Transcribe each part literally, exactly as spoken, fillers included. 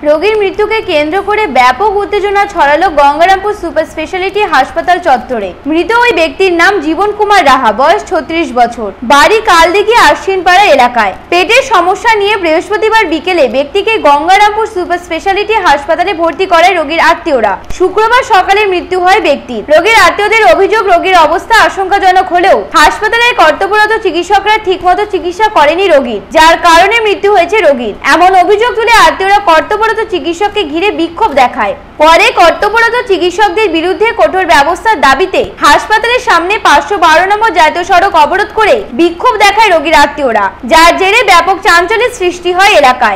রোগীর মৃত্যুকে কেন্দ্র করে ব্যাপক উত্তেজনা ছড়ালো গঙ্গারামপুর সুপার স্পেশালিটি হাসপাতাল চত্বরে। মৃত ওই ব্যক্তির নাম জীবন কুমার রাহা, বয়স ছত্রিশ বছর, বাড়ি কালদিঘি আশ্বিনপাড়া এলাকায়। পেটের সমস্যা নিয়ে বৃহস্পতিবার বিকেলে ব্যক্তিকে গঙ্গারামপুর সুপার স্পেশালিটি হাসপাতালে ভর্তি করে রোগীর আত্মীয়রা। শুক্রবার সকালে মৃত্যু হয় ব্যক্তির। রোগীর আত্মীয়দের অভিযোগ, রোগীর অবস্থা আশঙ্কাজনক হলেও হাসপাতালের কর্তব্যরত চিকিৎসকরা ঠিকমতো চিকিৎসা করেনি রোগীর, যার কারণে মৃত্যু হয়েছে রোগীর। এমন অভিযোগ তুলে আত্মীয়রা কর্তব্যরত চিকিৎসককে ঘিরে বিক্ষোভ দেখায়। পরে কর্তব্যরত চিকিৎসকদের বিরুদ্ধে কঠোর ব্যবস্থার দাবিতে হাসপাতালের সামনে পাঁচশো বারো নম্বর জাতীয় সড়ক অবরোধ করে বিক্ষোভ দেখায় রোগীর আত্মীয়রা, যার জেরে ব্যাপক চাঞ্চল্যের সৃষ্টি হয় এলাকায়।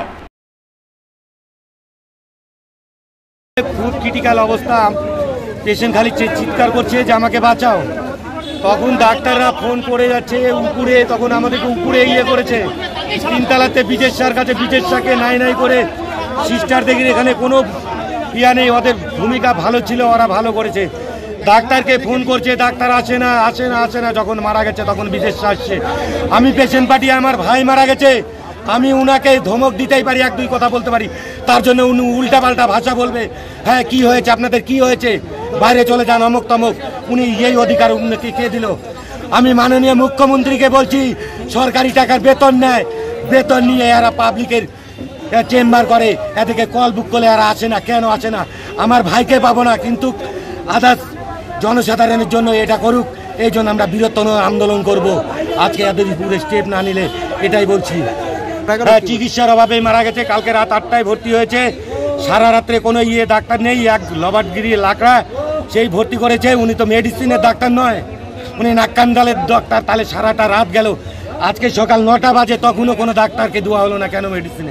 খুব ক্রিটিক্যাল অবস্থা, পেশেন্ট খালি চিৎকার করছে যে আমাকে বাঁচাও। তখন ডাক্তাররা ফোন করে যাচ্ছে উপরে, তখন আমাদেরকে উপরে ইয়ে করেছে তিনতলাতে বিজেশ স্যার কাছে, বিজেশ স্যারকে নাই নাই করে সিস্টার দেখি এখানে কোনো ইয়া নেই, ওদের ভূমিকা ভালো ছিল, ওরা ভালো করেছে। ডাক্তারকে ফোন করছে, ডাক্তার আসে না আসে না আসে না। যখন মারা গেছে তখন বিজেশ স্যার আসছে। আমি পেশেন্ট পাঠিয়ে, আমার ভাই মারা গেছে, আমি উনাকে ধমক দিতেই পারি, এক দুই কথা বলতে পারি, তার জন্য উনি উল্টা পাল্টা ভাষা বলবে। হ্যাঁ কি হয়েছে আপনাদের, কি হয়েছে, বাইরে চলে যান, অমুক তমুক। উনি এই অধিকার উন্নতি কে দিল? আমি মাননীয় মুখ্যমন্ত্রীকে বলছি, সরকারি টাকার বেতন নেয়, বেতন নিয়ে এরা পাবলিকের চেম্বার করে, এদিকে কল বুক করলে এরা আসে না, কেন আসে না? আমার ভাইকে পাবো না, কিন্তু আদার্স জনসাধারণের জন্য এটা করুক, এই জন্য আমরা বৃহত্তম আন্দোলন করব। আজকে এদের পুরো স্টেপ না নিলে এটাই বলছি। চিকিৎসার অভাবে মারা গেছে, কালকে রাত আটটায় ভর্তি হয়েছে, সারা রাত্রে কোনো ইয়ে ডাক্তার নেই, এক লবাটগিরি লাকড়া সেই ভর্তি করেছে। উনি তো মেডিসিনের ডাক্তার নয়, উনি নাক্কান্দালের ডাক্তার। তাহলে সারাটা রাত গেল, আজকে সকাল নটা বাজে তখনও কোনো ডাক্তারকে দেওয়া হলো না, কেন মেডিসিনে?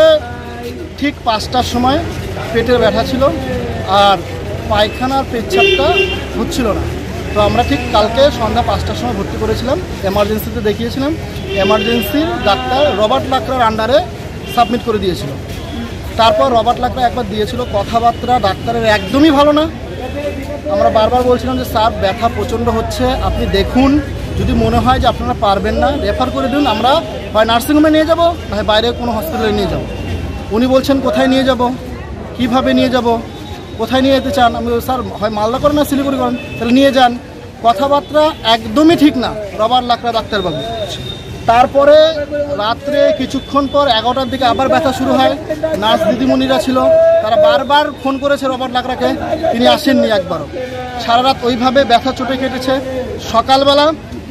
ঠিক পাঁচটার সময় পেটের ব্যথা ছিল আর পায়খানার পেচ্ছাপটা হচ্ছিল না, তো আমরা ঠিক কালকে সন্ধ্যা পাঁচটার সময় ভর্তি করেছিলাম, এমার্জেন্সিতে দেখিয়েছিলাম। এমার্জেন্সির ডাক্তার রবার্ট লাকড়ার আন্ডারে সাবমিট করে দিয়েছিল। তারপর রবার্ট লাকড়া একবার দিয়েছিল, কথাবার্তা ডাক্তারের একদমই ভালো না। আমরা বারবার বলছিলাম যে স্যার ব্যথা প্রচণ্ড হচ্ছে, আপনি দেখুন, যদি মনে হয় যে আপনারা পারবেন না রেফার করে দিন, আমরা হয় নার্সিংহোমে নিয়ে যাব, হয় বাইরে কোনো হসপিটালে নিয়ে যাব। উনি বলছেন কোথায় নিয়ে যাব, কিভাবে নিয়ে যাব, কোথায় নিয়ে যেতে চান? আমি স্যার হয় মালদা করেন না শিলিগুড়ি করেন, তাহলে নিয়ে যান। কথাবার্তা একদমই ঠিক না রবার্ট লাকড়া ডাক্তারবাবু। তারপরে রাত্রে কিছুক্ষণ পর এগারোটার দিকে আবার ব্যথা শুরু হয়। নার্স দিদিমণিরা ছিল, তারা বারবার ফোন করেছে রবার্ট লাকড়াকে, তিনি আসেননি একবারও। সারা রাত ওইভাবে ব্যথা চোটে কেটেছে। সকালবেলা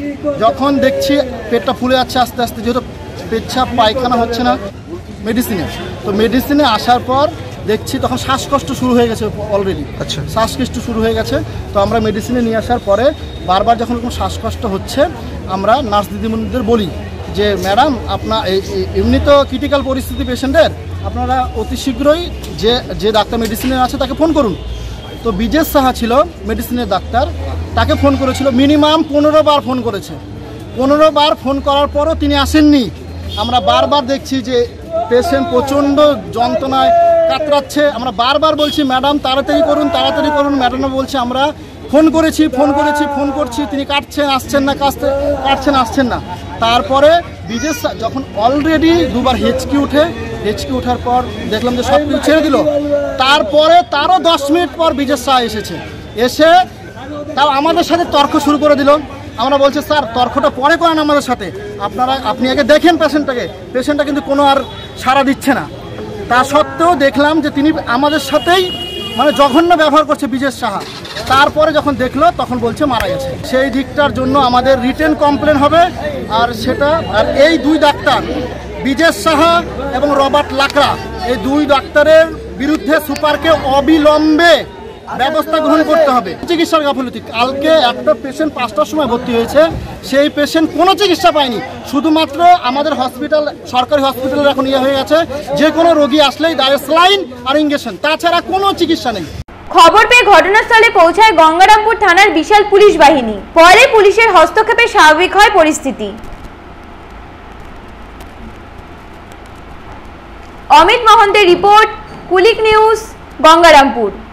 যখন দেখছি পেটটা ফুলে যাচ্ছে আস্তে আস্তে, যেহেতু পেচ্ছাপ পায়খানা হচ্ছে না মেডিসিনে, তো মেডিসিনে আসার পর দেখছি তখন শ্বাসকষ্ট শুরু হয়ে গেছে অলরেডি। আচ্ছা, শ্বাসকষ্ট শুরু হয়ে গেছে। তো আমরা মেডিসিনে নিয়ে আসার পরে বারবার যখন কোনো শ্বাসকষ্ট হচ্ছে, আমরা নার্স দিদিমণিদের বলি যে ম্যাডাম আপনার এমনি তো ক্রিটিক্যাল পরিস্থিতি পেশেন্টের, আপনারা অতি শীঘ্রই যে যে ডাক্তার মেডিসিনে আছে তাকে ফোন করুন। তো বিজেশ সাহা ছিল মেডিসিনের ডাক্তার, তাকে ফোন করেছিল, মিনিমাম পনেরো বার ফোন করেছে। পনেরো বার ফোন করার পরও তিনি আসেননি। আমরা বারবার দেখছি যে পেশেন্ট প্রচণ্ড যন্ত্রণায় কাতরাচ্ছে। আমরা বারবার বলছি ম্যাডাম তাড়াতাড়ি করুন, তাড়াতাড়ি করুন। ম্যাডামরা বলছে আমরা ফোন করেছি ফোন করেছি ফোন করছি, তিনি কাটছেন আসছেন না, কাটতে কাটছেন আসছেন না। তারপরে বিজেশ যখন অলরেডি দুবার হেঁচকি উঠে, হেঁচকি ওঠার পর দেখলাম যে সব কিছু ছেড়ে দিল। তারপরে তারও দশ মিনিট পর বিজেশ শাহ এসেছে, এসে তাও আমাদের সাথে তর্ক শুরু করে দিল। আমরা বলছি স্যার তর্কটা পরে করেন আমাদের সাথে, আপনারা আপনি আগে দেখেন পেশেন্টটাকে। পেশেন্টটা কিন্তু কোনো আর সাড়া দিচ্ছে না। তা সত্ত্বেও দেখলাম যে তিনি আমাদের সাথেই মানে জঘন্য ব্যবহার করছে বিজেশ সাহা। তারপরে যখন দেখলো তখন বলছে মারা গেছে। সেই দিকটার জন্য আমাদের রিটেন কমপ্লেন হবে। আর সেটা আর এই দুই ডাক্তার বিজেশ সাহা এবং রবার্ট লাকড়া, এই দুই ডাক্তারের বিরুদ্ধে সুপারকে অবিলম্বে ব্যবস্থা গ্রহণ করতে হবে। চিকিৎসার গাফিলতি, কালকে একটা পেশেন্ট পাঁচটার সময় ভর্তি হয়েছে, সেই পেশেন্ট কোনো চিকিৎসা পায়নি। শুধুমাত্র আমাদের হসপিটাল, সরকারি হসপিটালের এখন ইয়ে হয়ে গেছে, যে কোনো রোগী আসলেই ডাইরেক্ট স্যালাইন আর ইনজেকশন, তাছাড়া কোনো চিকিৎসা নেই। খবর পেয়ে ঘটনাস্থলে পৌঁছায় গঙ্গারামপুর থানার বিশাল পুলিশ বাহিনী। পরে পুলিশের হস্তক্ষেপে স্বাভাবিক হয় পরিস্থিতি। অমিত মহন্তের রিপোর্ট, কুলিক নিউজ, গঙ্গারামপুর।